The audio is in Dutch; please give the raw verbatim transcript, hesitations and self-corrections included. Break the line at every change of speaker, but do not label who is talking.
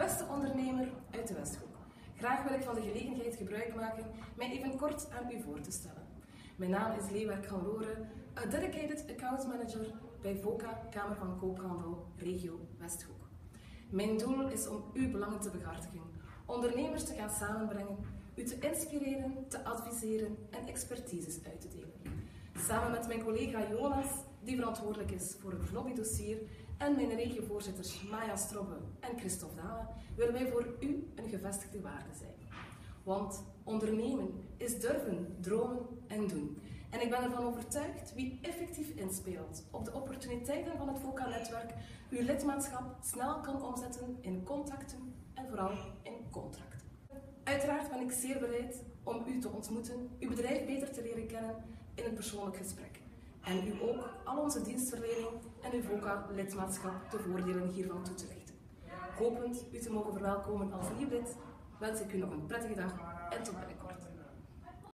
Beste ondernemer uit de Westhoek. Graag wil ik van de gelegenheid gebruik maken mij even kort aan u voor te stellen. Mijn naam is Leeuwerk van Loren, a dedicated account manager bij VOCA Kamer van Koophandel Regio Westhoek. Mijn doel is om uw belangen te behartigen, ondernemers te gaan samenbrengen, u te inspireren, te adviseren en expertises uit te delen. Samen met mijn collega Jonas, die verantwoordelijk is voor het lobbydossier, en mijn regiovoorzitters Maya Strobbe en Christophe Dalen, willen wij voor u een gevestigde waarde zijn. Want ondernemen is durven, dromen en doen. En ik ben ervan overtuigd, wie effectief inspeelt op de opportuniteiten van het VOCA-netwerk, uw lidmaatschap snel kan omzetten in contacten en vooral in contracten. Uiteraard ben ik zeer bereid om u te ontmoeten, uw bedrijf beter te leren kennen in een persoonlijk gesprek. En u ook al onze dienstverlening en uw VOCA-lidmaatschap de voordelen hiervan toe te lichten. Hopend u te mogen verwelkomen als nieuw lid, wens ik u nog een prettige dag en tot binnenkort.